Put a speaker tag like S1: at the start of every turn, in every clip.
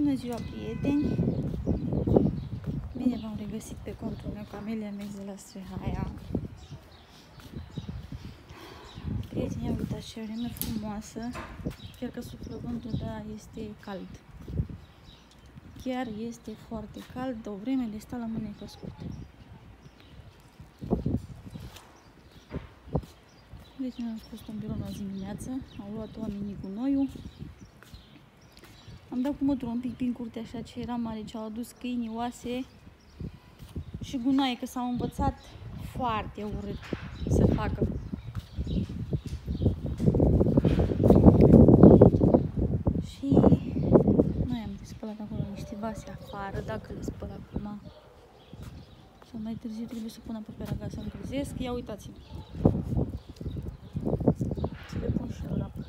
S1: Bună ziua, prieteni! Bine v-am regăsit pe contul meu, Camelia Mex de la Strehaia. Prieteni, ia uitați ce vreme frumoasă, chiar că suflă vântul, dar este cald. Chiar este foarte cald, o vreme de sta la mânecă scurtă. Deci am fost în birou azi dimineață, au luat oamenii gunoiul. Am dat cu motorul un pic prin curte, așa ce era mare, ce au adus câini, oase și gunoaie, că s-au învățat foarte urât să facă. Și noi am spălat acolo niște vase afară, dacă le spăl acum sau mai târziu trebuie să pun apă pe raga să încălzesc. Ia uitați-vă. Să le pun și la apă.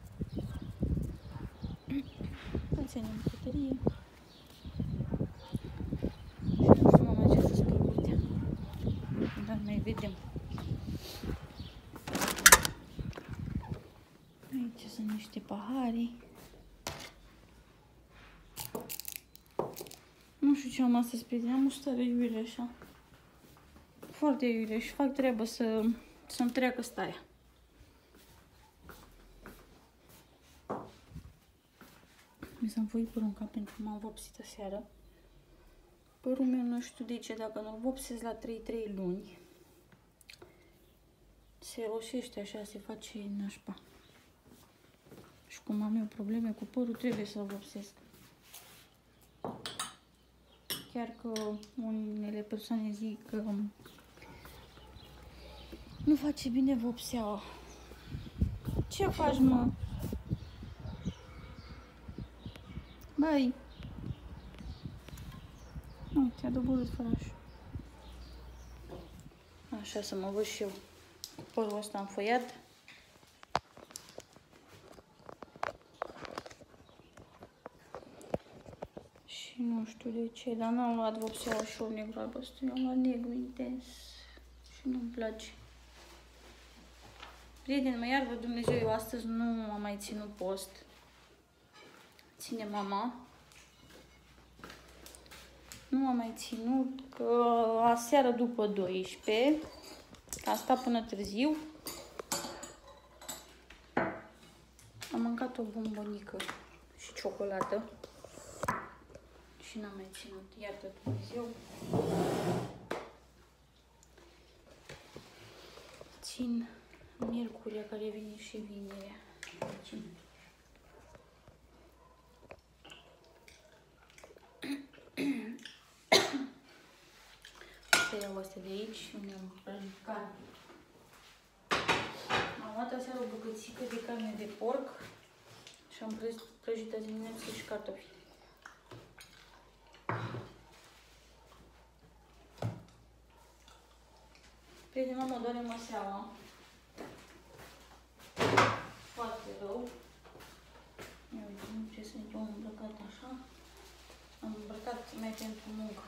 S1: Ținem bucătărie. Și nu știu, mama, ce să spăl curtea. Dar mai vedem. Aici sunt niște pahare. Nu știu ce am astăzi, prieteni. Am o stare iuire așa. Foarte iuire și fac treabă să-mi treacă starea. Mi s-am foit părul în cap pentru că m-am vopsit aseară. Părul meu nu știu de ce, dacă nu-l vopsesc la 3 luni, se roșește așa, se face nașpa. Și cum am eu probleme cu părul, trebuie să-l vopsesc. Chiar că unele persoane zic că nu face bine vopseaua. Ce faci, mă? Băi! Nu, te-a doborât fărașul. Așa, să mă văd și eu cu părul ăsta înfoiat. Și nu știu de ce, dar n-am luat vopseaua și o negru albastru. Eu am luat negru intens și nu-mi place. Prieteni, mă iartă Dumnezeu, eu astăzi nu am mai ținut post. Ține mama. Nu am mai ținut, că aseară după 12, că am stat până târziu, am mâncat o bombonică și ciocolată și n-am mai ținut, iartă Dumnezeu. Țin miercurea care vine și vinerea. Țin. Să iau astea de aici, unde am prăjit carne. Am luat aseară o bucățică de carne de porc și am prăjit azi dimineață și cartofi. Prieteni, mă doare măseaua. Foarte rău. Ia uite, nu ce sunt eu îmbrăcat așa. Am îmbrăcat mai pentru muncă.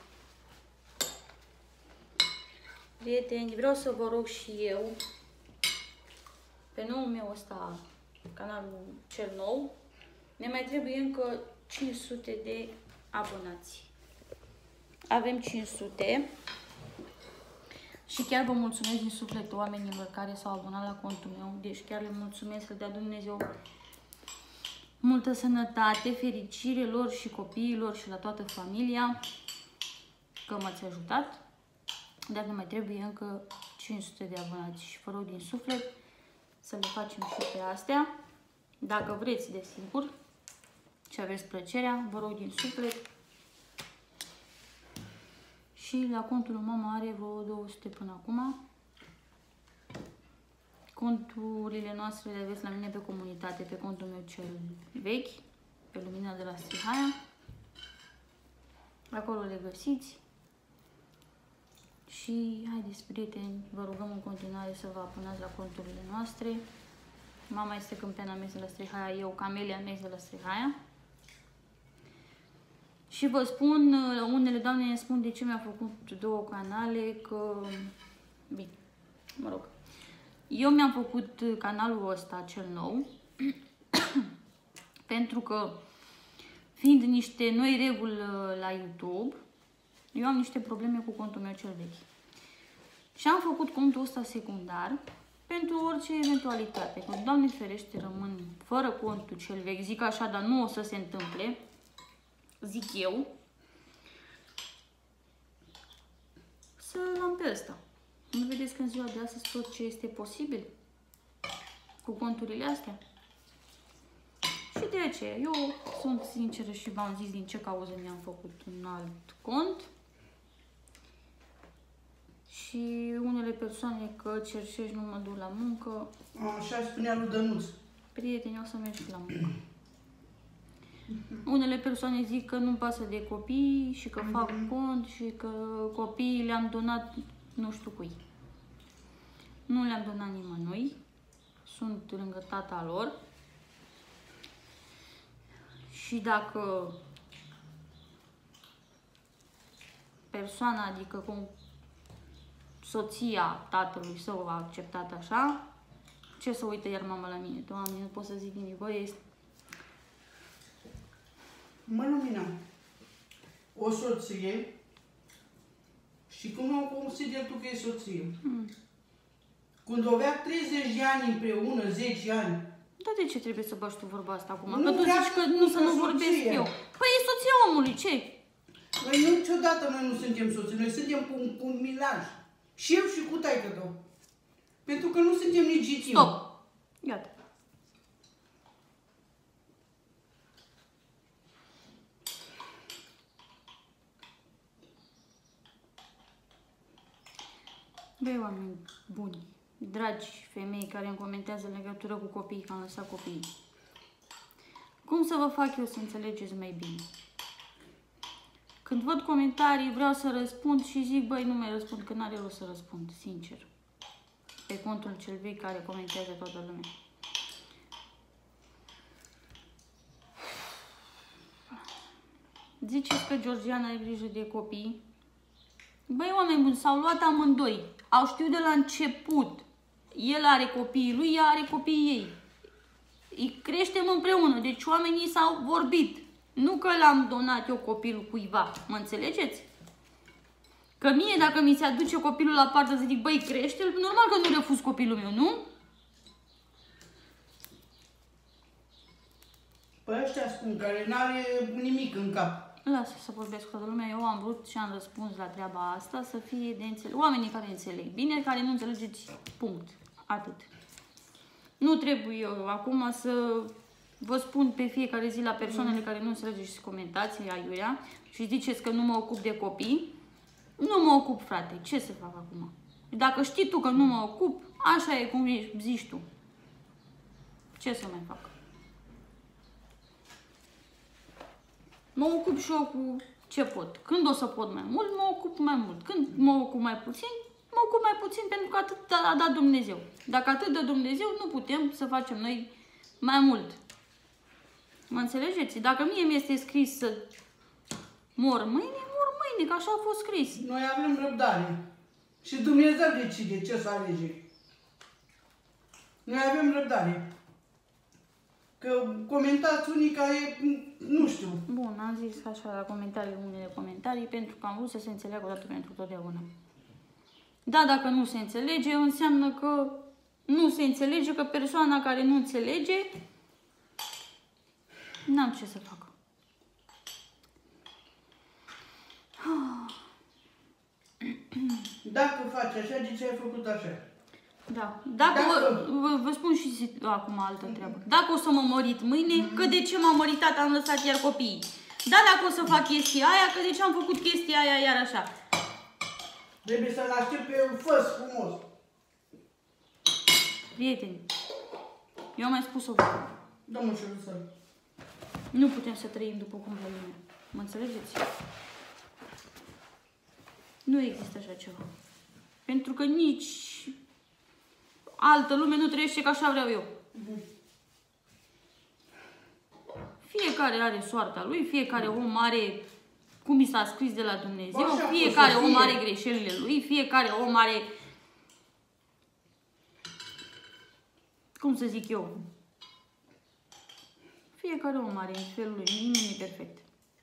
S1: Prieteni, vreau să vă rog și eu, pe noul meu ăsta, canalul cel nou, ne mai trebuie încă 500 de abonați. Avem 500 și chiar vă mulțumesc din suflet oamenilor care s-au abonat la contul meu. Deci chiar le mulțumesc, să dea Dumnezeu multă sănătate, fericire lor și copiilor și la toată familia, că m-ați ajutat. Dar ne mai trebuie încă 500 de abonați și vă rog din suflet să le facem și pe astea. Dacă vreți, desigur, și aveți plăcerea, vă rog din suflet. Și la contul lui mama are vreo 200 până acum. Conturile noastre le aveți la mine pe comunitate, pe contul meu cel vechi, pe Lumina de la Strehaia. Acolo le găsiți. Și haideți, prieteni, vă rugăm în continuare să vă abonați la conturile noastre. Mama este Câmpeana Mex de la Strehaia, eu Camelia Mex de la Strehaia. Și vă spun, unele doamne ne spun de ce mi-a făcut 2 canale, că, bine, mă rog, eu mi-am făcut canalul ăsta cel nou, pentru că fiind niște noi reguli la YouTube, eu am niște probleme cu contul meu cel vechi. Și am făcut contul ăsta secundar pentru orice eventualitate. Că, Doamne ferește, rămân fără contul cel vechi, zic așa, dar nu o să se întâmple, zic eu, să-l am pe ăsta. Nu vedeți că în ziua de astăzi tot ce este posibil cu conturile astea? Și de aceea, eu sunt sinceră și v-am zis din ce cauză mi-am făcut un alt cont. Și unele persoane că cerșești nu mă duc la muncă.
S2: Așa spunea lui Dănuț.
S1: Prieteni, o să mergi la muncă. Unele persoane zic că nu-mi pasă de copii și că fac cont și că copiii le-am donat nu știu cui. Nu le-am donat nimănui. Sunt lângă tata lor. Și dacă persoana, adică cum soția tatălui său a acceptat așa, ce să uită iar mama la mine? Doamne, nu pot să zic nimic. Băi, este...
S2: Mă, Lumina, o soție și cum o consider tu că e soție? Când o avea 30 de ani împreună, 10 ani.
S1: Dar de ce trebuie să bagi tu vorba asta acum?
S2: Nu
S1: că tu zici că nu să nu vorbesc eu. Păi e soția omului, ce?
S2: Noi niciodată noi nu suntem soții, noi suntem cu un milaj. Și eu și cu taică-tău. Pentru că nu suntem legitimi.
S1: Stop! Gata. Băi, oameni buni, dragi femei care îmi comentează în legătură cu copiii, că am lăsat copiii. Cum să vă fac eu să înțelegeți mai bine? Când văd comentarii, vreau să răspund și zic, băi, nu mai răspund, că n-are rost să răspund, sincer. Pe contul cel vechi care comentează toată lumea. Ziceți că Georgiana are grijă de copii. Băi, oameni buni, s-au luat amândoi. Au știut de la început. El are copiii lui, ea are copiii ei. Îi creștem împreună, deci oamenii s-au vorbit. Nu că l-am donat eu copilul cuiva, mă înțelegeți? Că mie, dacă mi se aduce copilul la parte să zic, băi, crește-l, normal că nu refuz copilul meu, nu?
S2: Păi ăștia spun care n-are nimic în cap.
S1: Lasă să vorbesc cu toată lumea, eu am vrut și am răspuns la treaba asta, să fie de înțeleg. Oamenii care înțeleg bine, care nu înțelegeți, punct. Atât. Nu trebuie eu acum să vă spun pe fiecare zi la persoanele care nu înțelegeți și comentați aiurea și ziceți că nu mă ocup de copii. Nu mă ocup, frate. Ce să fac acum? Dacă știi tu că nu mă ocup, așa e cum zici tu. Ce să mai fac? Mă ocup și eu cu ce pot. Când o să pot mai mult, mă ocup mai mult. Când mă ocup mai puțin, mă ocup mai puțin pentru că atât a dat Dumnezeu. Dacă atât dă Dumnezeu, nu putem să facem noi mai mult. Mă înțelegeți? Dacă mie mi-este scris să mor mâine, mor mâine, că așa a fost scris.
S2: Noi avem răbdare. Și Dumnezeu decide ce să alege. Noi avem răbdare. Că comentați unii care, nu știu.
S1: Bun, am zis așa la comentarii, unele comentarii, pentru că am vrut să se înțeleagă odată pentru totdeauna. Da, dacă nu se înțelege, înseamnă că nu se înțelege, că persoana care nu înțelege, n-am ce să fac.
S2: Dacă faci așa, de ce ai făcut așa?
S1: Da. Dacă vă spun și acum altă treabă. Dacă o să mă mărit mâine, că de ce m-am măritat, am lăsat iar copiii. Da, dacă o să fac chestia aia, că de ce am făcut chestia aia iar așa.
S2: Trebuie să-l aștept pe făs frumos.
S1: Prieteni, eu am mai spus-o dată.
S2: Da, mă, șerusel.
S1: Nu putem să trăim după cum vrem lumea. Mă înțelegeți? Nu există așa ceva. Pentru că nici altă lume nu trăiește ca așa vreau eu. Fiecare are soarta lui, fiecare om are cum i s-a scris de la Dumnezeu, fiecare om are greșelile lui, fiecare om are, cum să zic eu, Fiecare om are în felul lui, nimeni nu e perfect.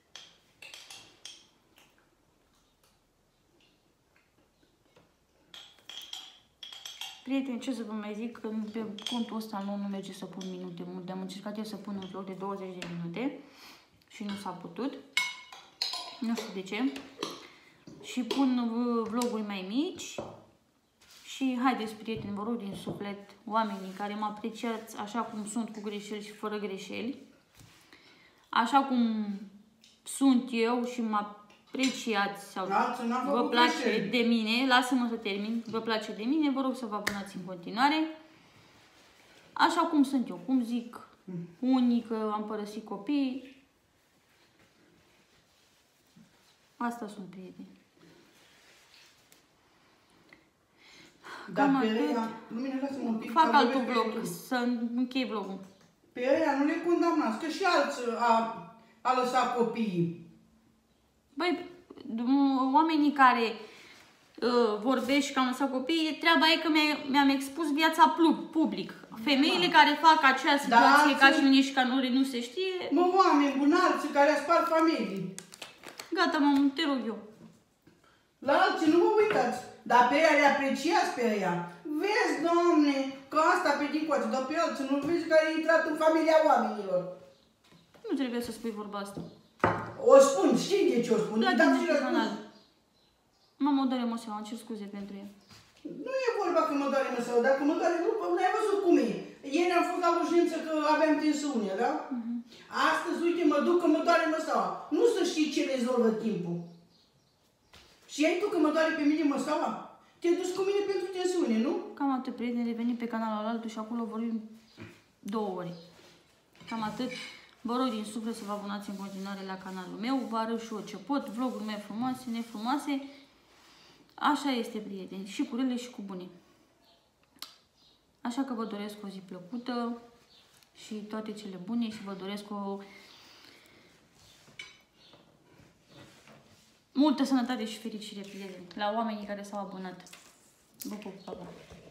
S1: Prieteni, ce să vă mai zic, că pe contul ăsta nu merge să pun minute multe. Am încercat eu să pun un vlog de 20 de minute și nu s-a putut. Nu știu de ce. Și pun vloguri mai mici. Și haideți, prieteni, vă rog din suflet, oamenii care mă apreciați așa cum sunt, cu greșeli și fără greșeli, așa cum sunt eu și mă apreciați sau vă place de mine, lasă-mă să termin, vă place de mine, vă rog să vă abonați în continuare, așa cum sunt eu, cum zic unii că am părăsit copiii, asta sunt, prieteni.
S2: Dar pe ăia, Lumina, lasă-mă un pic.
S1: Fac altul vlog, să închei vlogul.
S2: Pe ăia nu le condamnați, că și alții a lăsat copiii.
S1: Băi, oamenii care vorbesc și că am lăsat copiii, treaba e că mi-am expus viața public. Femeile care fac acea situație ca și mine și ca nu se știe...
S2: Mă, oameni buni, alții care spart familii.
S1: Gata, mă, te rog eu.
S2: La alții nu vă uitați, dar pe ăia le apreciați pe ăia. Vezi, Doamne, că asta pe dincoace, dar pe alții nu vezi care a intrat în familia oamenilor.
S1: Nu trebuie să spui vorba asta.
S2: O spun, știi de ce o spun?
S1: Mă doare măseaua, îmi cer scuze pentru ea.
S2: Nu e vorba că mă doare măseaua, dacă mă doare, nu ai văzut cum e. Ieri am fost la urgență că aveam tensiune, da? Astăzi, uite, mă duc că mă doare măseaua. Nu să știi ce rezolvă timpul. Și ai tu că mă doare pe mine măseaua? Te-ai dus cu mine pentru tensiune, nu?
S1: Cam atât, prieteni, revenim pe canalul altul și acolo vorbim 2 ore. Cam atât. Vă rog din suflet să vă abonați în continuare la canalul meu. Vă arăt și eu ce pot, vloguri mai frumoase, nefrumoase. Așa este, prieteni, și cu rele și cu bune. Așa că vă doresc o zi plăcută și toate cele bune și vă doresc o multă sănătate și fericire, prieteni, la oamenii care s-au abonat. Vă pup, pa, pa.